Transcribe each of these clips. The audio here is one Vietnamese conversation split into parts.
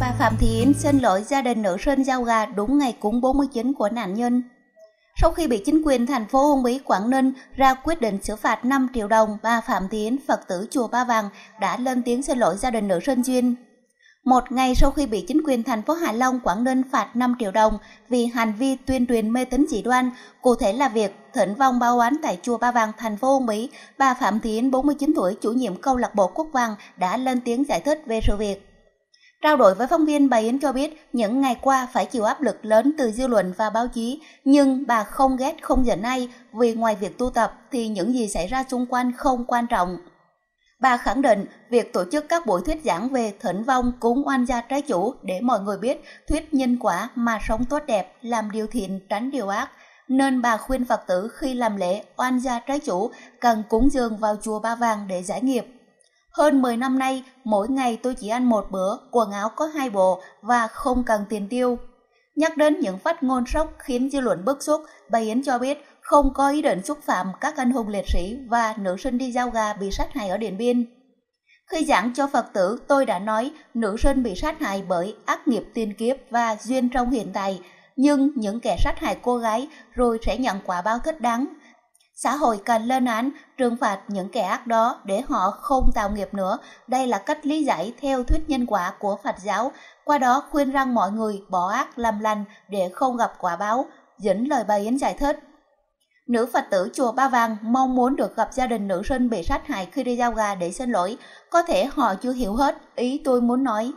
Bà Phạm Thị Yến xin lỗi gia đình nữ sinh Dao Gà đúng ngày cúng 49 của nạn nhân. Sau khi bị chính quyền thành phố Uông Bí, Quảng Ninh ra quyết định xử phạt 5 triệu đồng, bà Phạm Thị Yến, Phật tử chùa Ba Vàng đã lên tiếng xin lỗi gia đình nữ sinh Duyên. Một ngày sau khi bị chính quyền thành phố Hạ Long, Quảng Ninh phạt 5 triệu đồng vì hành vi tuyên truyền mê tín dị đoan, cụ thể là việc thỉnh vong báo oán tại chùa Ba Vàng, thành phố Uông Bí, bà Phạm Thị Yến, 49 tuổi, chủ nhiệm câu lạc bộ Quốc Vàng đã lên tiếng giải thích về sự việc. Trao đổi với phóng viên, bà Yến cho biết những ngày qua phải chịu áp lực lớn từ dư luận và báo chí, nhưng bà không ghét không giận ai vì ngoài việc tu tập thì những gì xảy ra xung quanh không quan trọng. Bà khẳng định việc tổ chức các buổi thuyết giảng về thỉnh vong cúng oan gia trái chủ để mọi người biết thuyết nhân quả mà sống tốt đẹp, làm điều thiện tránh điều ác, nên bà khuyên Phật tử khi làm lễ oan gia trái chủ cần cúng dường vào chùa Ba Vàng để giải nghiệp. Hơn 10 năm nay, mỗi ngày tôi chỉ ăn một bữa, quần áo có 2 bộ và không cần tiền tiêu. Nhắc đến những phát ngôn sốc khiến dư luận bức xúc, bà Yến cho biết không có ý định xúc phạm các anh hùng liệt sĩ và nữ sinh đi Dao Gà bị sát hại ở Điện Biên. Khi giảng cho Phật tử, tôi đã nói nữ sinh bị sát hại bởi ác nghiệp tiền kiếp và duyên trong hiện tại, nhưng những kẻ sát hại cô gái rồi sẽ nhận quả báo thích đáng. Xã hội cần lên án, trừng phạt những kẻ ác đó để họ không tạo nghiệp nữa. Đây là cách lý giải theo thuyết nhân quả của Phật giáo, qua đó khuyên rằng mọi người bỏ ác làm lành để không gặp quả báo, dẫn lời bà Yến giải thích. Nữ Phật tử chùa Ba Vàng mong muốn được gặp gia đình nữ sinh bị sát hại khi đi Dao Gà để xin lỗi, có thể họ chưa hiểu hết ý tôi muốn nói.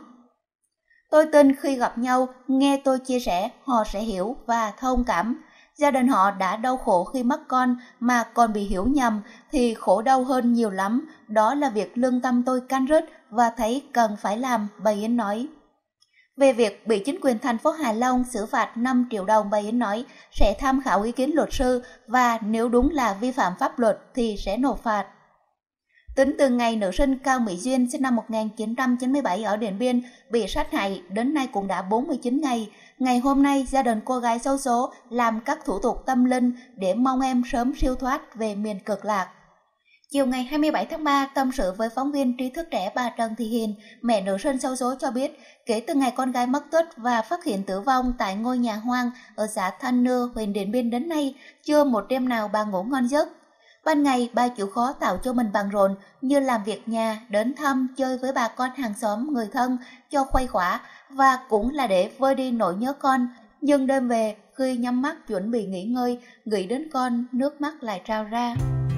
Tôi tin khi gặp nhau, nghe tôi chia sẻ, họ sẽ hiểu và thông cảm. Gia đình họ đã đau khổ khi mất con mà còn bị hiểu nhầm thì khổ đau hơn nhiều lắm. Đó là việc lương tâm tôi cắn rứt và thấy cần phải làm, bà Yến nói. Về việc bị chính quyền thành phố Hạ Long xử phạt 5 triệu đồng, bà Yến nói sẽ tham khảo ý kiến luật sư và nếu đúng là vi phạm pháp luật thì sẽ nộp phạt. Tính từ ngày nữ sinh Cao Mỹ Duyên sinh năm 1997 ở Điện Biên bị sát hại đến nay cũng đã 49 ngày. Ngày hôm nay, gia đình cô gái xấu số làm các thủ tục tâm linh để mong em sớm siêu thoát về miền cực lạc. Chiều ngày 27 tháng 3, tâm sự với phóng viên Trí Thức Trẻ, bà Trần Thị Hiền, mẹ nữ sinh xấu số cho biết, kể từ ngày con gái mất tích và phát hiện tử vong tại ngôi nhà hoang ở xã Thanh Nưa, huyện Điện Biên đến nay, chưa một đêm nào bà ngủ ngon giấc. Ban ngày, bà chịu khó tạo cho mình bận rộn như làm việc nhà, đến thăm, chơi với bà con hàng xóm, người thân cho khuây khỏa và cũng là để vơi đi nỗi nhớ con. Nhưng đêm về, khi nhắm mắt chuẩn bị nghỉ ngơi, nghĩ đến con, nước mắt lại trào ra.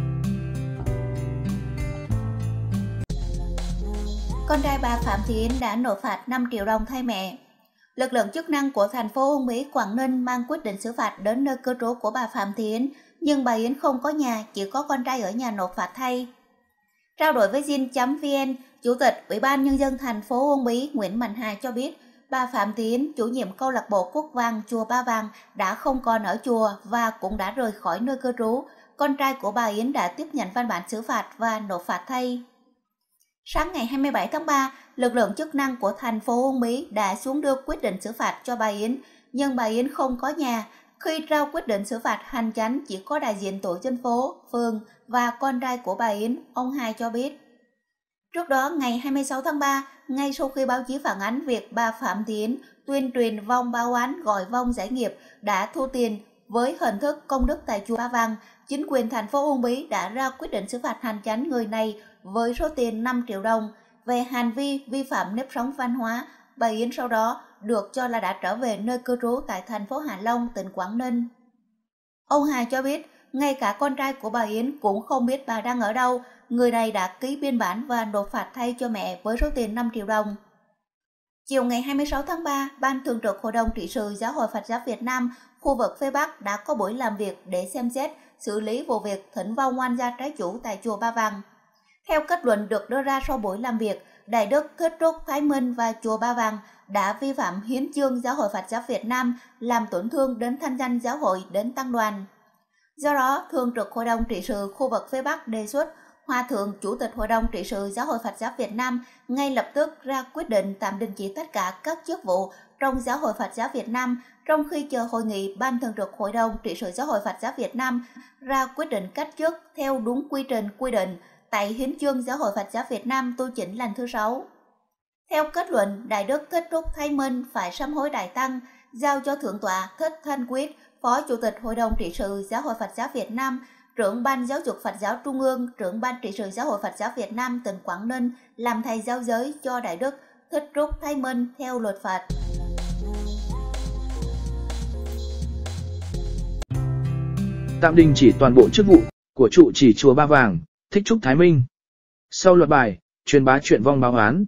Con trai bà Phạm Thị Yến đã nộp phạt 5 triệu đồng thay mẹ. Lực lượng chức năng của thành phố Uông Bí, Quảng Ninh mang quyết định xử phạt đến nơi cư trú của bà Phạm Thị Yến, nhưng bà Yến không có nhà, chỉ có con trai ở nhà nộp phạt thay. Trao đổi với Zin.vn, Chủ tịch Ủy ban Nhân dân thành phố Uông Bí Nguyễn Mạnh Hà cho biết, bà Phạm Thị Yến, chủ nhiệm câu lạc bộ Quốc Vàng chùa Ba Vàng đã không còn ở chùa và cũng đã rời khỏi nơi cư trú. Con trai của bà Yến đã tiếp nhận văn bản xử phạt và nộp phạt thay. Sáng ngày 27 tháng 3, lực lượng chức năng của thành phố Uông Bí đã xuống đưa quyết định xử phạt cho bà Yến, nhưng bà Yến không có nhà. Khi trao quyết định xử phạt hành chánh chỉ có đại diện tổ dân phố, phường và con trai của bà Yến, ông Hai cho biết. Trước đó, ngày 26 tháng 3, ngay sau khi báo chí phản ánh việc bà Phạm Thị Yến tuyên truyền vong báo oán gọi vong giải nghiệp đã thu tiền với hình thức công đức tại chùa Ba Vàng, chính quyền thành phố Uông Bí đã ra quyết định xử phạt hành chánh người này với số tiền 5 triệu đồng về hành vi vi phạm nếp sống văn hóa. Bà Yến sau đó được cho là đã trở về nơi cư trú tại thành phố Hạ Long, tỉnh Quảng Ninh. Ông Hà cho biết, ngay cả con trai của bà Yến cũng không biết bà đang ở đâu. Người này đã ký biên bản và nộp phạt thay cho mẹ với số tiền 5 triệu đồng. Chiều ngày 26 tháng 3, Ban Thường trực Hội đồng Trị sự Giáo hội Phật giáo Việt Nam khu vực phía Bắc đã có buổi làm việc để xem xét xử lý vụ việc thỉnh vong oan gia trái chủ tại chùa Ba Vàng. Theo kết luận được đưa ra sau buổi làm việc, Đại đức Thích Trúc Thái Minh và chùa Ba Vàng đã vi phạm hiến chương Giáo hội Phật giáo Việt Nam, làm tổn thương đến thanh danh giáo hội, đến tăng đoàn. Do đó, Thường trực Hội đồng Trị sự khu vực phía Bắc đề xuất Hòa thượng Chủ tịch Hội đồng Trị sự Giáo hội Phật giáo Việt Nam ngay lập tức ra quyết định tạm đình chỉ tất cả các chức vụ trong Giáo hội Phật giáo Việt Nam, trong khi chờ hội nghị Ban Thường trực Hội đồng Trị sự Giáo hội Phật giáo Việt Nam ra quyết định cách chức theo đúng quy trình quy định tại hiến chương Giáo hội Phật giáo Việt Nam tu chỉnh lần thứ 6. Theo kết luận, Đại đức Thích Trúc Thái Minh phải sám hối Đại Tăng, giao cho Thượng tọa Thích Thanh Quyết, Phó Chủ tịch Hội đồng trị sự Giáo hội Phật giáo Việt Nam, trưởng Ban Giáo dục Phật giáo Trung ương, trưởng Ban trị sự Giáo hội Phật giáo Việt Nam tỉnh Quảng Ninh làm thầy giáo giới cho Đại đức Thích Trúc Thái Minh theo luật Phật. Tạm đình chỉ toàn bộ chức vụ của trụ trì chùa Ba Vàng, Thích Trúc Thái Minh. Sau loạt bài, truyền bá chuyện vong báo oán.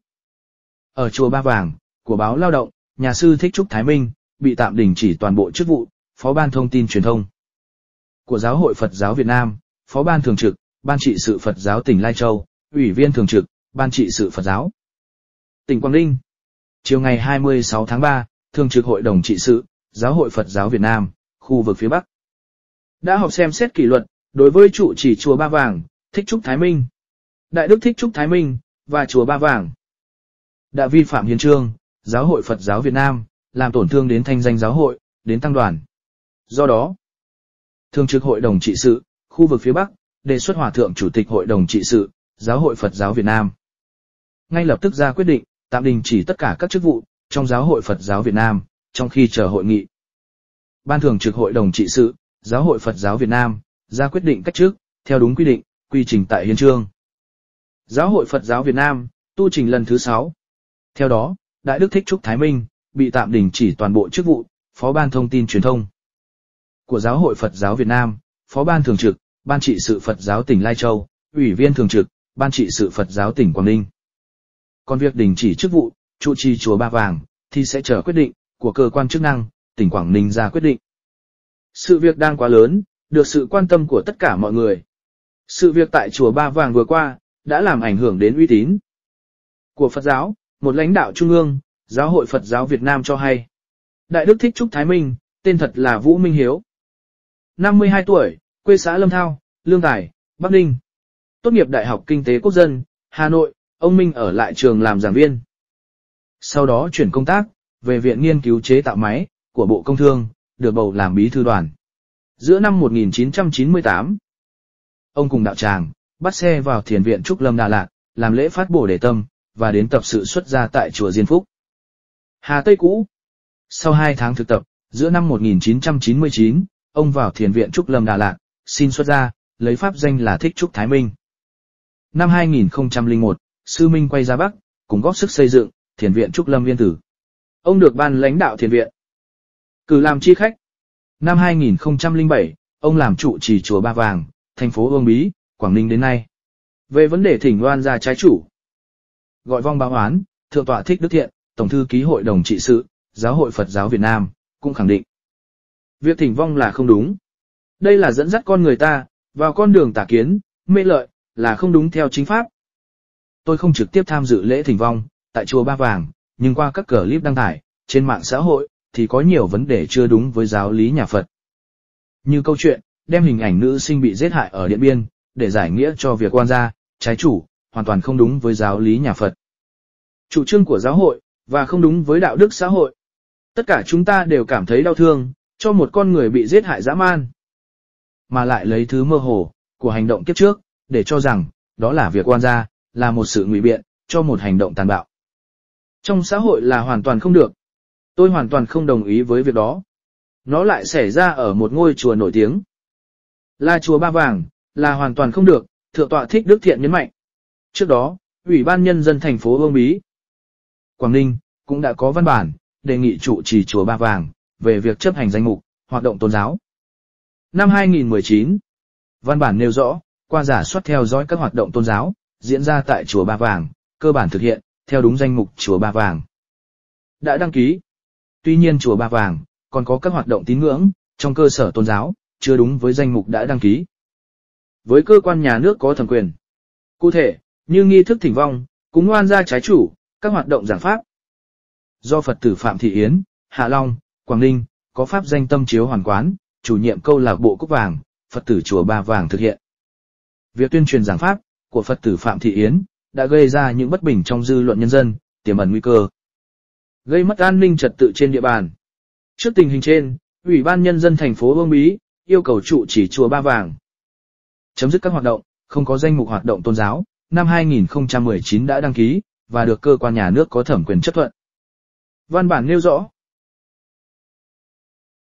Ở chùa Ba Vàng, của báo Lao động, nhà sư Thích Trúc Thái Minh bị tạm đình chỉ toàn bộ chức vụ, Phó Ban Thông tin Truyền thông. Của Giáo hội Phật giáo Việt Nam, Phó Ban Thường trực, Ban trị sự Phật giáo tỉnh Lai Châu, Ủy viên Thường trực, Ban trị sự Phật giáo tỉnh Quảng Ninh. Chiều ngày 26 tháng 3, Thường trực Hội đồng trị sự, Giáo hội Phật giáo Việt Nam, khu vực phía Bắc, đã họp xem xét kỷ luật đối với trụ trì chùa Ba Vàng, Thích Trúc Thái Minh. Đại đức Thích Trúc Thái Minh và chùa Ba Vàng đã vi phạm hiến chương Giáo hội Phật giáo Việt Nam, làm tổn thương đến thanh danh giáo hội, đến tăng đoàn. Do đó, Thường trực Hội đồng trị sự, khu vực phía Bắc, đề xuất Hòa thượng Chủ tịch Hội đồng trị sự, Giáo hội Phật giáo Việt Nam ngay lập tức ra quyết định tạm đình chỉ tất cả các chức vụ trong Giáo hội Phật giáo Việt Nam, trong khi chờ hội nghị. Ban Thường trực Hội đồng trị sự, Giáo hội Phật giáo Việt Nam ra quyết định cách chức theo đúng quy định, quy trình tại hiến chương Giáo hội Phật giáo Việt Nam, tu trình lần thứ 6. Theo đó, Đại đức Thích Trúc Thái Minh bị tạm đình chỉ toàn bộ chức vụ Phó Ban Thông tin Truyền thông của Giáo hội Phật giáo Việt Nam, Phó Ban Thường trực, Ban trị sự Phật giáo tỉnh Lai Châu, Ủy viên Thường trực, Ban trị sự Phật giáo tỉnh Quảng Ninh. Còn việc đình chỉ chức vụ trụ trì chùa Ba Vàng thì sẽ chờ quyết định của cơ quan chức năng tỉnh Quảng Ninh ra quyết định. Sự việc đang quá lớn, được sự quan tâm của tất cả mọi người. Sự việc tại chùa Ba Vàng vừa qua đã làm ảnh hưởng đến uy tín của Phật giáo. Một lãnh đạo trung ương, Giáo hội Phật giáo Việt Nam cho hay, Đại đức Thích Trúc Thái Minh, tên thật là Vũ Minh Hiếu. 52 tuổi, quê xã Lâm Thao, Lương Tài, Bắc Ninh. Tốt nghiệp Đại học Kinh tế Quốc dân, Hà Nội, ông Minh ở lại trường làm giảng viên. Sau đó chuyển công tác về Viện Nghiên cứu chế tạo máy của Bộ Công Thương, được bầu làm bí thư đoàn. Giữa năm 1998, ông cùng đạo tràng bắt xe vào Thiền viện Trúc Lâm Đà Lạt, làm lễ phát Bồ Đề Tâm và đến tập sự xuất gia tại chùa Diên Phúc, Hà Tây cũ. Sau 2 tháng thực tập, giữa năm 1999, ông vào Thiền viện Trúc Lâm Đà Lạt, xin xuất gia, lấy pháp danh là Thích Trúc Thái Minh. Năm 2001, sư Minh quay ra Bắc, cùng góp sức xây dựng Thiền viện Trúc Lâm Yên Tử. Ông được ban lãnh đạo thiền viện cử làm chi khách. Năm 2007, ông làm trụ trì chùa Ba Vàng, thành phố Uông Bí, Quảng Ninh đến nay. Về vấn đề thỉnh oan gia trái chủ, gọi vong báo oán, Thượng tọa Thích Đức Thiện, Tổng thư ký Hội đồng trị sự, Giáo hội Phật giáo Việt Nam, cũng khẳng định việc thỉnh vong là không đúng. Đây là dẫn dắt con người ta vào con đường tà kiến, mê lợi, là không đúng theo chính pháp. Tôi không trực tiếp tham dự lễ thỉnh vong tại chùa Ba Vàng, nhưng qua các clip đăng tải trên mạng xã hội thì có nhiều vấn đề chưa đúng với giáo lý nhà Phật. Như câu chuyện đem hình ảnh nữ sinh bị giết hại ở Điện Biên để giải nghĩa cho việc oan gia trái chủ, hoàn toàn không đúng với giáo lý nhà Phật, chủ trương của giáo hội, và không đúng với đạo đức xã hội. Tất cả chúng ta đều cảm thấy đau thương cho một con người bị giết hại dã man, mà lại lấy thứ mơ hồ của hành động kiếp trước để cho rằng đó là việc oan gia, là một sự ngụy biện cho một hành động tàn bạo trong xã hội là hoàn toàn không được. Tôi hoàn toàn không đồng ý với việc đó. Nó lại xảy ra ở một ngôi chùa nổi tiếng là chùa Ba Vàng, là hoàn toàn không được, Thượng tọa Thích Đức Thiện nhấn mạnh. Trước đó, Ủy ban Nhân dân thành phố Uông Bí, Quảng Ninh cũng đã có văn bản đề nghị trụ trì chùa Ba Vàng về việc chấp hành danh mục hoạt động tôn giáo. Năm 2019, văn bản nêu rõ, qua rà soát theo dõi các hoạt động tôn giáo diễn ra tại chùa Ba Vàng, cơ bản thực hiện theo đúng danh mục chùa Ba Vàng đã đăng ký. Tuy nhiên chùa Ba Vàng còn có các hoạt động tín ngưỡng trong cơ sở tôn giáo chưa đúng với danh mục đã đăng ký với cơ quan nhà nước có thẩm quyền. Cụ thể, như nghi thức thỉnh vong, cúng oan gia trái chủ, các hoạt động giảng pháp do Phật tử Phạm Thị Yến, Hạ Long, Quảng Ninh có pháp danh Tâm Chiếu Hoàn Quán, chủ nhiệm câu lạc bộ Cúc Vàng, Phật tử chùa Ba Vàng thực hiện. Việc tuyên truyền giảng pháp của Phật tử Phạm Thị Yến đã gây ra những bất bình trong dư luận nhân dân, tiềm ẩn nguy cơ gây mất an ninh trật tự trên địa bàn. Trước tình hình trên, Ủy ban Nhân dân thành phố Uông Bí yêu cầu trụ trì chùa Ba Vàng chấm dứt các hoạt động không có danh mục hoạt động tôn giáo năm 2019 đã đăng ký và được cơ quan nhà nước có thẩm quyền chấp thuận. Văn bản nêu rõ,